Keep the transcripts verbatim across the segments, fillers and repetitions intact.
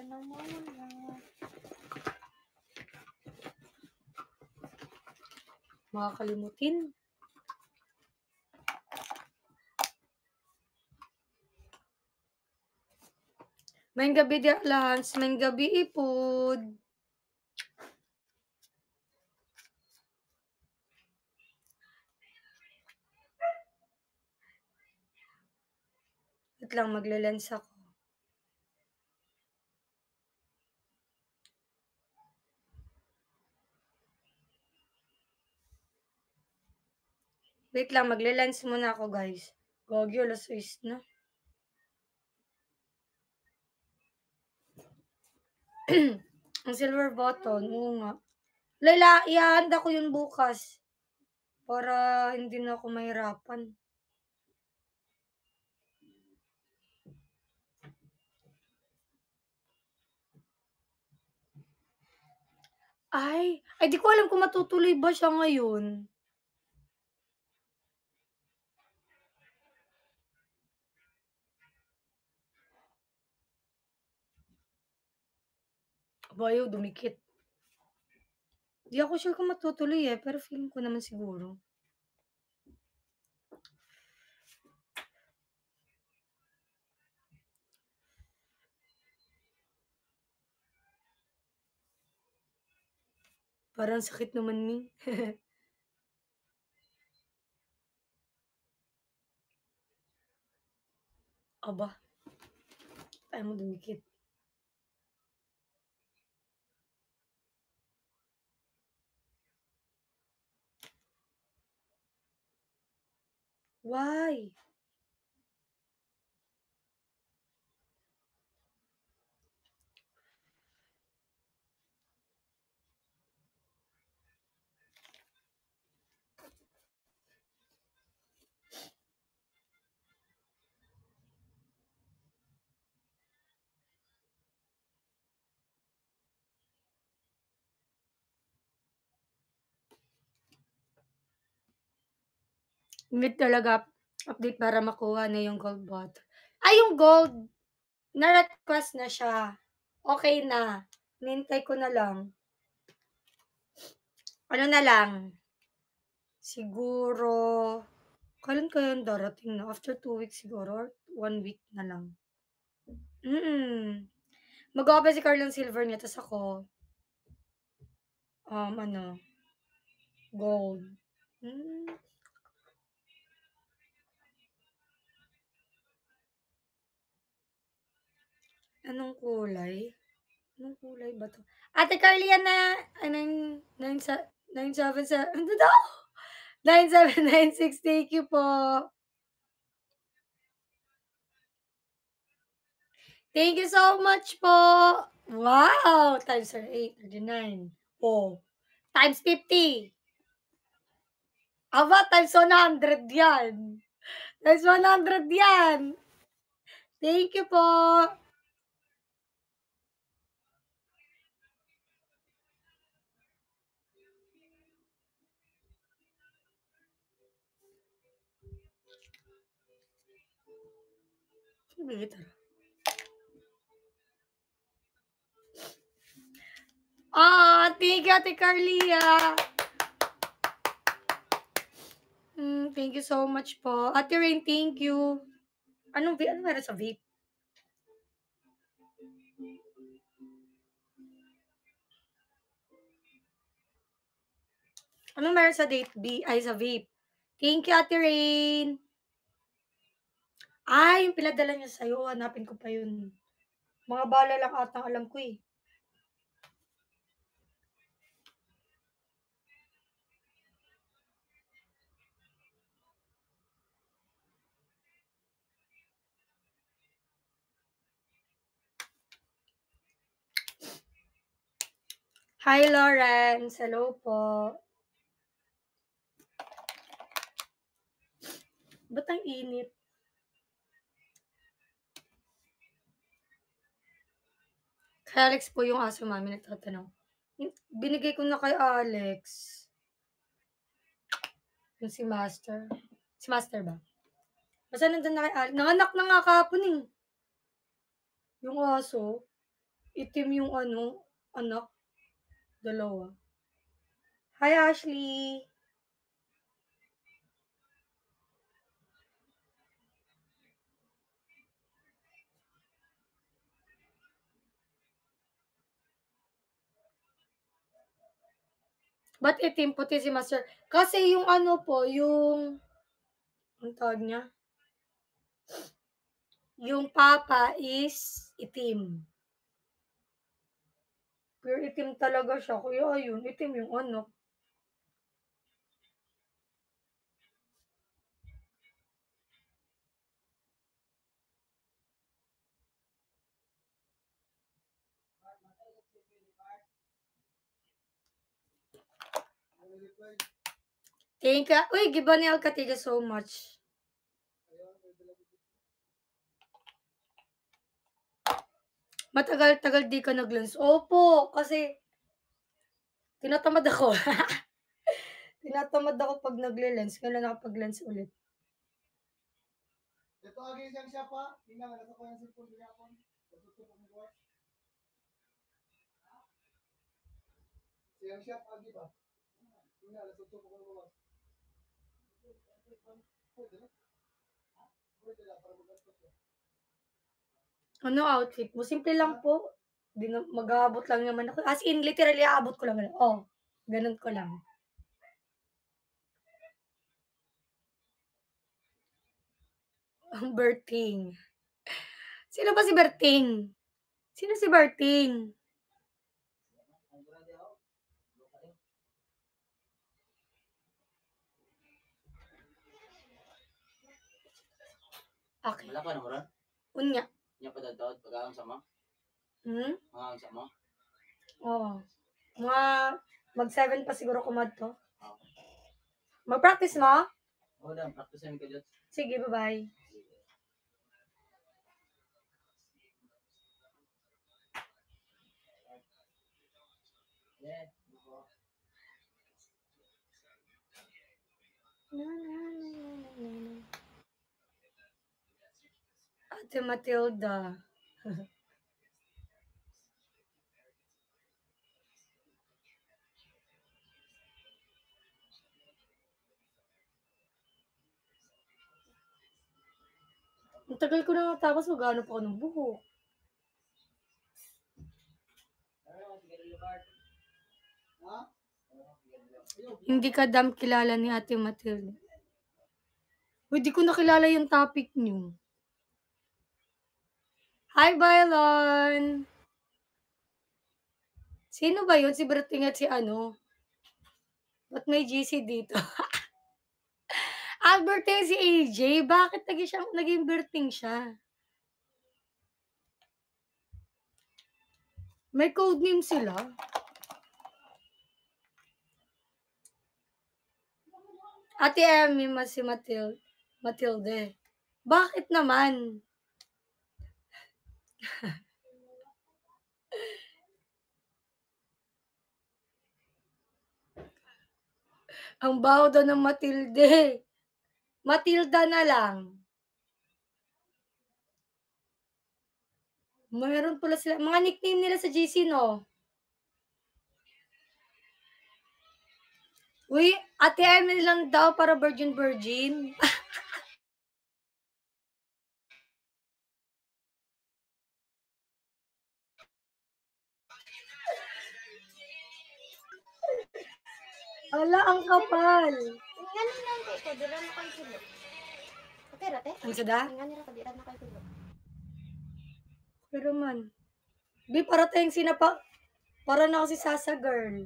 na mawala. Makakalimutin. Main gabi di Lance, main gabi ipod. Wait lang, magle-lens ako. Wait lang, magle-lens muna ako, guys. Gogi, alas sais na. Ang silver button, oo nga. Layla, ihahanda ko yun bukas. Para hindi na ako mahirapan. Ay, ay di ko alam kung matutuloy ba siya ngayon. Bayo, dumikit. Di ako sure kung matutuloy eh, pero feeling ko naman siguro. Parang sakit naman ni. Aba. Ay mo dumikit. Why? Need talaga update para makuha na yung gold bot. Ay, yung gold! Na-request na siya. Okay na. Nintay ko na lang. Ano na lang? Siguro, kailan kaya yung darating na? After two weeks siguro, or one week na lang. Mm. Mag-open si Carl ng silver niya, tas ako, um, ano, gold. Hmm. Anong kulay? Anong kulay ba to? Ate Carly, yan na, ah, nine, nine, sa, nine, seven, seven, ano daw? nine seven nine six, thank you po. Thank you so much po. Wow! Times are eight, thirty-nine. Oh. Times fifty. Aba, times one hundred yan. Times one hundred yan. Thank you po. Ah, thank you, Ate Carlia. Mm, thank you so much po. Ate Rain, thank you. Anong, ano meron sa vape? Anong meron sa date B? Ay, sa vape. Thank you, Ate Rain. Ay, yung pinadala niya sa'yo. Hanapin ko pa yun. Mga bala lang atang alam ko eh. Hi, Lawrence. Hello po. Ba't ang init? Kay Alex po yung aso, mami, nagtatanong. Binigay ko na kay Alex. Yung si Master. Si Master ba? Basta nandun na kay Alex. Nanganak na nga kahapon eh. Yung aso. Itim yung ano, anak, dalawa. Hi, Ashley. Ba't itim puti si Master? Kasi yung ano po, yung ang tawag niya? Yung papa is itim. Pure itim talaga siya. Kaya ayun, itim yung anak. Thank you. Uy, Gibanel Katiga so much. Matagal-tagal di ka nag-lens. Opo, kasi tinatamad ako. Tinatamad ako pag nagle-lens. Kaya nakapag-lens ulit. Ito agi siyang siya pa. Tingnan nga nasa ko yung cellphone niya ako. Nasusubo mo ko. Siyang siya agi ba? Tingnan nasusubo ko mo. Ano outfit mo? Simple lang po. Di na, mag-aabot lang naman ako. As in, literally, aabot ko lang. Oh, ganun ko lang. Ang Berting. Sino ba si Berting? Sino si Berting? Okay. Wala ka na mo ron? Unya. Nya pa dadawat pag-aang sama? Hmm? Ang sama? Oo. Mga mag-seven pa siguro kumad to. Oo. Mag-practice mo? Oo, dam. Practicean ko dyan. Sige, bye-bye. Yeah. Na, na, na, na, na, na. Ate Matilda. Ang tagal ko na nga tapos maghanap ako ng buhok. Hindi ka dam kilala ni Ate Matilda. Hindi ko nakilala yung topic niyo. Hi, Bylon! Sino ba yun? Si Berting at si ano? Ba't may G C dito? Albert eh, si A J. Bakit naging, siya, naging Berting siya? May code name sila. Ate Emmy, mas si Matilde. Matilde. Bakit naman? Ang baho daw ng Matilde. Matilda na lang. Mayroon pala sila. Mga nickname nila sa G C, no? Uy, Ate Emmy lang daw para virgin virgin. Ala, ang kapal. Ngani lang kay ko dira na kay kulo. Okay ra te? Ang sada? Ngani ra ko dira na kay kulo. Pero man. Di, para tayong sinapa. Para na ako si Sasa girl.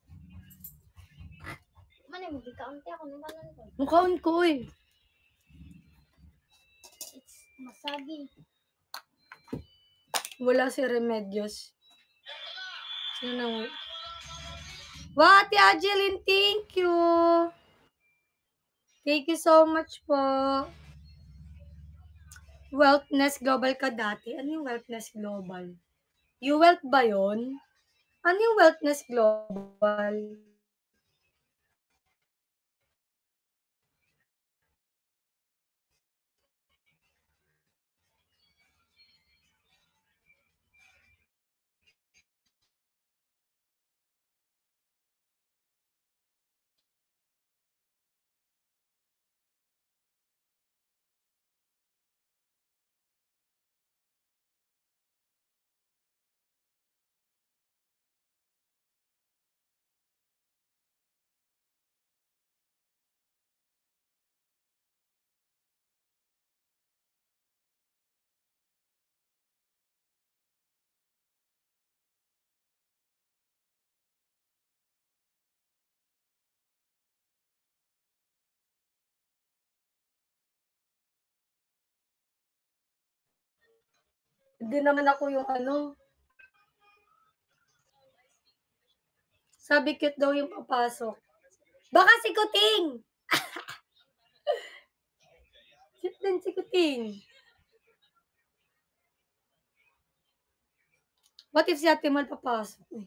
Man mo gikaunti ako nung kanon ko. Mukhaon ko eh. It's masagi. Wala si Remedios. Sino nang... Wow, Ate Angeline, thank you. Thank you so much po. Wealthness Global ka dati. Ano yung Wealthness Global? You Wealth ba yun? Ano yung Wealthness Global? Hindi naman ako yung ano. Sabi cute daw yung papasok. Baka si Kuting! Cute din si Kuting. What if si Ate Mal papasok? Eh?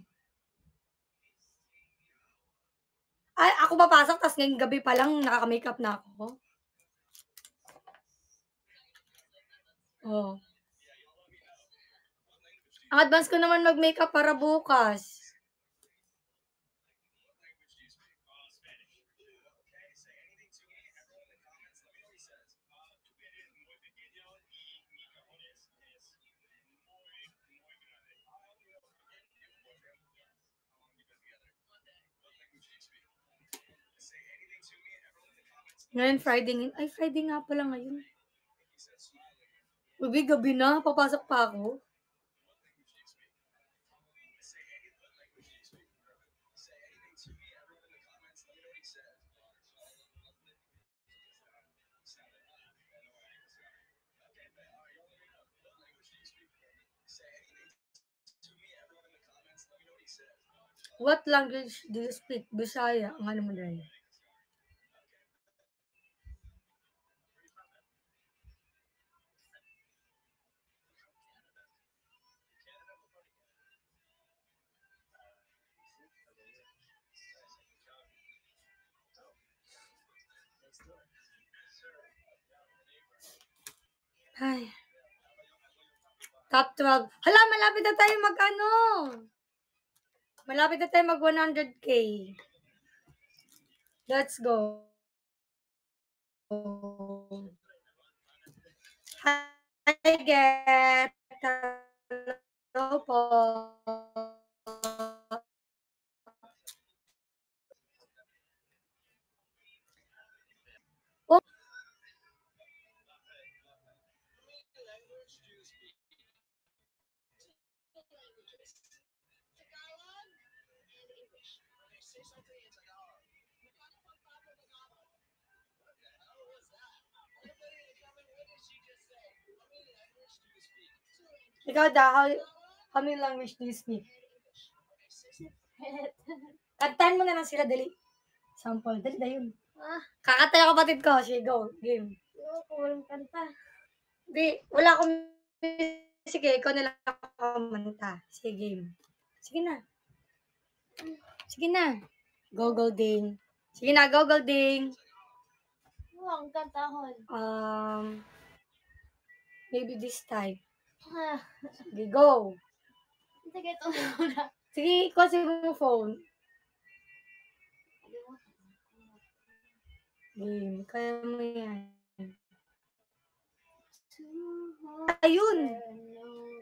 Ay, ako papasok, tas ngayong gabi pa lang nakaka-makeup na ako. Oh. Ang advance ko naman mag-makeup para bukas. Ngayon Friday, ay Friday nga pala ngayon. Gabi, gabi na, papasok pa ako. What language do you speak? Bisaya, ang ano mo dahil? Ay. Top twelve. Hala, malapit na tayo mag ano. Malapit na tayo mag one hundred K. Let's go. Hi, Get. Hello po. Oh. Ikaw daw, how, how many language do you speak? Kantahan mo na lang sila, dali. Sample, dali na yun. Ah, Kakanta yung kapatid ko. Sige, go. Game. oo, walang kanta. Di, wala akong... Sige, ikaw na lang kumanta. Sige, game. Sige na. Sige na. Go, go, ding. Sige na, go, go, ding. Oo, ang kantahon. Um, maybe this time. Ah, Sige, go. sige, ito na muna. Sige, kasi mo phone. Game, kaya mo yan. Ayun!